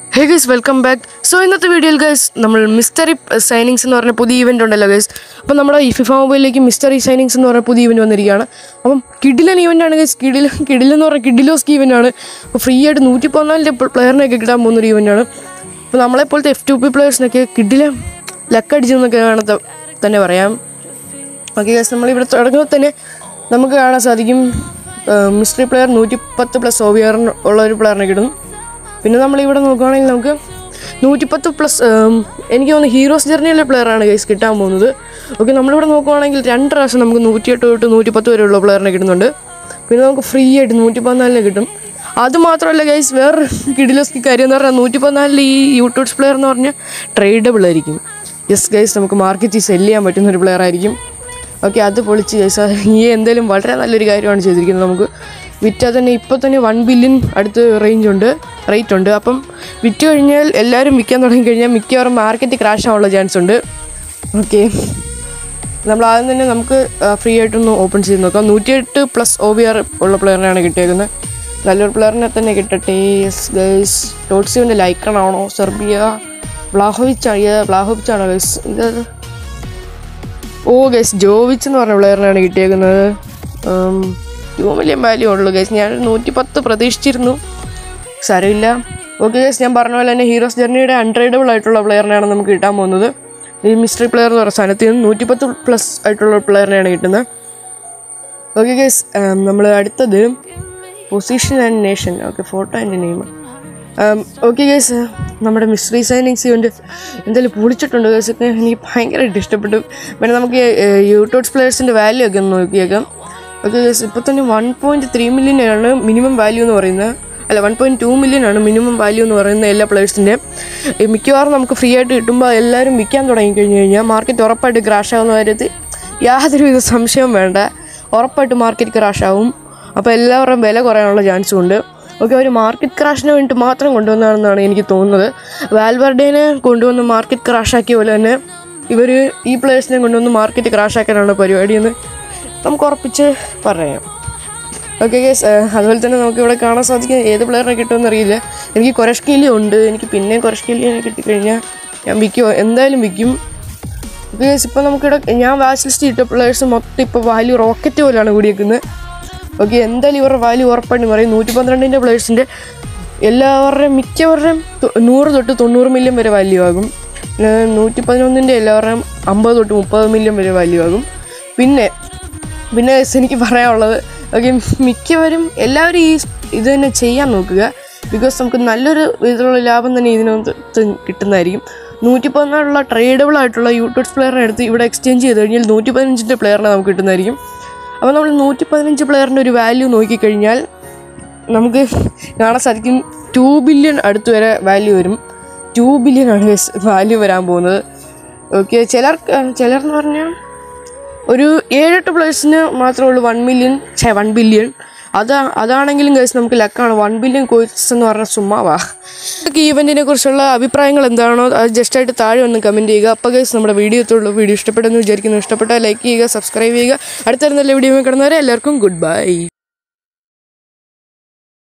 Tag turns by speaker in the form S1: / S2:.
S1: Hey guys, welcome back. So ഇന്നത്തെ വീഡിയോയിൽ guys നമ്മൾ മിസ്റ്ററി സൈനിങ്സ് എന്ന് പറഞ്ഞ പുതിയ ഇവന്റ് ഉണ്ടല്ലോ guys. അപ്പോൾ നമ്മുടെ ഈ ഫിഫ മൊബൈലിലേക്ക് മിസ്റ്ററി സൈനിങ്സ് എന്ന് പറഞ്ഞ പുതിയ ഇവന്റ് വന്നിരിക്കുകയാണ്. അപ്പം കിഡിലൻ ഇവന്റ് ആണ് guys. കിഡിൽ എന്ന് പറഞ്ഞ കിഡിലോസ്കി ഇവന്റ് ആണ്. അപ്പോൾ ഫ്രീ ആയിട്ട് 114 പ്ലെയറിനൊക്കെ കിട്ടാൻ പോകുന്ന ഒരു ഇവന്റ് ആണ്. അപ്പോൾ നമ്മളെപ്പോലത്തെ F2P പ്ലേയേഴ്സിനൊക്കെ കിഡിലെ ലക്കടിച്ചെന്നൊക്കെ തന്നെ പറയാം. ഓക്കെ guys, നമ്മളിവിടെ തുടങ്ങുമ്പോൾ തന്നെ നമുക്ക് കാണാൻ സാധിക്കും മിസ്റ്ററി പ്ലെയർ 110+ OVR ഉള്ള ഒരു പ്ലെയറിനെ കിട്ടും. പിന്നെ നമ്മളിവിടെ നോക്കുകയാണെങ്കിൽ നമുക്ക് 110+ എനിക്ക് തോന്നുന്നു ഹീറോസ് ജേർണിയിലെ പ്ലെയറാണ് ഗൈസ് കിട്ടാൻ പോകുന്നത്. ഓക്കെ, നമ്മളിവിടെ നോക്കുകയാണെങ്കിൽ 2 പ്രാവശ്യം നമുക്ക് 108 തൊട്ട് 110 വരെയുള്ള പ്ലെയറിനെ കിട്ടുന്നുണ്ട്. പിന്നെ നമുക്ക് ഫ്രീ ആയിട്ട് 114 കിട്ടും. അതുമാത്രമല്ല ഗൈസ്, വേറെ കിഡിലോസ്കി കാര്യം എന്ന് പറഞ്ഞാൽ 114 ഈ യൂട്ടോട്സ് പ്ലെയർ എന്ന് പറഞ്ഞാൽ ട്രേഡബിൾ ആയിരിക്കും. യെസ് ഗൈസ്, നമുക്ക് മാർക്കറ്റിൽ സെല് ചെയ്യാൻ പറ്റുന്ന ഒരു പ്ലെയർ ആയിരിക്കും. ഓക്കെ, അത് പൊളിച്ച് ഗൈസ് ഈ എന്തായാലും വളരെ നല്ലൊരു കാര്യമാണ് ചെയ്തിരിക്കുന്നത്. നമുക്ക് വിറ്റാൽ തന്നെ ഇപ്പോൾ തന്നെ 1 ബില്യൺ അടുത്ത് റേറ്റ് ഉണ്ട്. അപ്പം വിറ്റ് കഴിഞ്ഞാൽ എല്ലാവരും വിൽക്കാൻ തുടങ്ങിക്കഴിഞ്ഞാൽ മിക്കവാറും മാർക്കറ്റ് ക്രാഷ് ആവാനുള്ള ചാൻസ് ഉണ്ട്. ഓക്കെ, നമ്മൾ ആദ്യം തന്നെ നമുക്ക് ഫ്രീ ആയിട്ടൊന്ന് ഓപ്പൺ ചെയ്ത് നോക്കാം. 108+ OVR ഉള്ള പ്ലെയറിനാണ് കിട്ടിയേക്കുന്നത്. നല്ലൊരു പ്ലെയറിനെ തന്നെ കിട്ടട്ടെ. യെസ് ഗൈസ്, ടോട്സിൻ്റെ ലൈക്കണാണോ? സെർബിയ ബ്ലാഹോവിച്ചാണോ ഗൈസ്? ഇത് ഓ ഗൈസ്, ജോവിച്ച് എന്ന് പറഞ്ഞ പ്ലെയറിനാണ് കിട്ടിയേക്കുന്നത്. 2 മില്യൺ വാല്യൂ ഉള്ളൂ ഗൈസ്. ഞാൻ 110 പ്രതീക്ഷിച്ചിരുന്നു, സാരമില്ല. ഓക്കെ ഗൈസ്, ഞാൻ പറഞ്ഞ പോലെ തന്നെ ഹീറോസ് ജേർണിയുടെ അൺട്രേഡബിൾ ആയിട്ടുള്ള പ്ലെയറിനാണ് നമുക്ക് കിട്ടാൻ പോകുന്നത്. ഈ മിസ്റ്ററി പ്ലെയർ എന്ന് പറഞ്ഞ സ്ഥാനത്ത് നിന്ന് 110+ ആയിട്ടുള്ള പ്ലെയറിനെയാണ് കിട്ടുന്നത്. ഓക്കെ ഗൈസ്, നമ്മൾ അടുത്തത് position and nation. Okay, photo and name. Okay guys, നമ്മുടെ മിസ്റ്ററി സൈനിങ്സ് ഇവന്റ് എന്തായാലും പൊളിച്ചിട്ടുണ്ട് ഗൈസ്. എനിക്ക് ഭയങ്കരമായിട്ട് ഇഷ്ടപ്പെട്ടു. പിന്നെ നമുക്ക് യൂട്ടോട്സ് പ്ലെയേഴ്സിൻ്റെ വാല്യൂ ഒക്കെ ഒന്ന് നോക്കിയേക്കാം. ഓക്കെ ഗൈസ്, ഇപ്പോൾ തന്നെ 1.3 മില്യനാണ് മിനിമം വാല്യൂ എന്ന് പറയുന്നത്. അല്ല, 1.2 മില്യനാണ് മിനിമം വാല്യൂ എന്ന് പറയുന്ന എല്ലാ പ്ലെയേഴ്സിൻ്റെ. മിക്കവാറും നമുക്ക് ഫ്രീ ആയിട്ട് കിട്ടുമ്പോൾ എല്ലാവരും വിൽക്കാൻ തുടങ്ങിക്കഴിഞ്ഞ് കഴിഞ്ഞാൽ മാർക്കറ്റ് ഉറപ്പായിട്ട് ക്രാഷ് ആവുന്ന കാര്യത്തിൽ യാതൊരുവിധ സംശയവും വേണ്ട. ഉറപ്പായിട്ട് മാർക്കറ്റ് ക്രാഷ് ആവും. അപ്പോൾ എല്ലാവരുടെയും വില കുറയാനുള്ള ചാൻസും ഉണ്ട്. ഓക്കെ, ഒരു മാർക്കറ്റ് ക്രാഷിന് വേണ്ടിയിട്ട് മാത്രം കൊണ്ടുവന്നതാണെന്നാണ് എനിക്ക് തോന്നുന്നത്. വാൽവർഡേനെ കൊണ്ടുവന്ന് മാർക്കറ്റ് ക്രാഷാക്കിയ പോലെ തന്നെ ഇവർ ഈ പ്ലേയേഴ്സിനെ കൊണ്ടുവന്ന് മാർക്കറ്റ് ക്രാഷാക്കാനാണ് പരിപാടിയെന്ന് നമുക്ക് ഉറപ്പിച്ച് പറയാം. ഓക്കെ ഗൈസ്, അതുപോലെ തന്നെ നമുക്കിവിടെ കാണാൻ സാധിക്കും ഏത് പ്ലെയറിനെ കിട്ടുമെന്ന് അറിയില്ല. എനിക്ക് കൊരഷ്കേലി ഉണ്ട്. എനിക്ക് പിന്നെ കൊരഷ്കേലിയെ കിട്ടിക്കഴിഞ്ഞാൽ ഞാൻ എന്തായാലും വിൽക്കും. ഓക്കെ ഗൈസ്, ഇപ്പോൾ നമുക്കിവിടെ ഞാൻ വാച്ച് ലിസ്റ്റ് ഇട്ട പ്ലെയേഴ്സ് മൊത്തം ഇപ്പോൾ വാല്യൂ റോക്കറ്റ് പോലെയാണ് കൂടിയേക്കുന്നത്. ഓക്കെ, എന്തായാലും ഇവരുടെ വാല്യൂ ഉറപ്പായിട്ട് പറയും. 112 പ്ലെയേഴ്സിൻ്റെ മിക്കവരുടെയും 100 തൊട്ട് 90 മില്യൺ വരെ വാല്യൂ ആകും. 111 എല്ലാവരുടെയും 50 തൊട്ട് 30 മില്യൺ വരെ വാല്യൂ ആകും. പിന്നെ എനിക്ക് പറയാനുള്ളത്, ഓക്കെ, മിക്കവരും എല്ലാവരും ഇത് തന്നെ ചെയ്യാൻ നോക്കുക. ബിക്കോസ് നമുക്ക് നല്ലൊരു ഇതിലുള്ള ലാഭം തന്നെ ഇതിനകത്ത് കിട്ടുന്നതായിരിക്കും. 114 ട്രേഡബിൾ ആയിട്ടുള്ള യൂട്ടോട്സ് പ്ലെയറിനെ എടുത്ത് ഇവിടെ എക്സ്ചേഞ്ച് ചെയ്ത് കഴിഞ്ഞാൽ 115 പ്ലെയറിനെ നമുക്ക് കിട്ടുന്നതായിരിക്കും. അപ്പോൾ നമ്മൾ 115 പ്ലെയറിൻ്റെ ഒരു വാല്യൂ നോക്കിക്കഴിഞ്ഞാൽ നമുക്ക് കാണാൻ സാധിക്കും 2 ബില്യൺ അടുത്ത് വരെ വാല്യൂ വരും. 2 ബില്യനാണ് വാല്യൂ വരാൻ പോകുന്നത്. ഓക്കെ, ചിലർന്ന് പറഞ്ഞാൽ ഒരു 7-8 പ്ലേയേഴ്സിന് മാത്രമേ ഉള്ളൂ 1 ബില്യൺ. അതാണെങ്കിലും ഗൈസ് നമുക്ക് ലക്കാണ്. 1 ബില്യൺ കോയിൻസ് എന്ന് പറഞ്ഞാൽ സുമ്മാവാ. ഈ ഇവൻറ്റിനെ കുറിച്ചുള്ള അഭിപ്രായങ്ങൾ എന്താണോ അത് ജസ്റ്റായിട്ട് താഴെ ഒന്ന് കമൻറ്റ് ചെയ്യുക. അപ്പോൾ ഗൈസ് നമ്മുടെ വീഡിയോ ഇഷ്ടപ്പെട്ടെന്ന് വിചാരിക്കുന്നു. ഇഷ്ടപ്പെട്ടാൽ ലൈക്ക് ചെയ്യുക, സബ്സ്ക്രൈബ് ചെയ്യുക. അടുത്ത നല്ല വീഡിയോ കിടന്നവരെ എല്ലാവർക്കും ഗുഡ് ബൈ.